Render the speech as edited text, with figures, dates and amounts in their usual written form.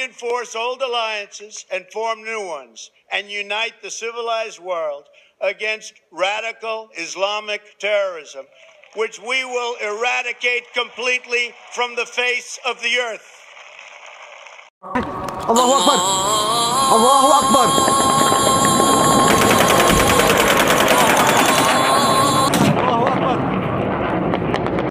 reinforce old alliances and form new ones, and unite the civilized world against radical Islamic terrorism, which we will eradicate completely from the face of the earth. Allahu Akbar! Allahu Akbar!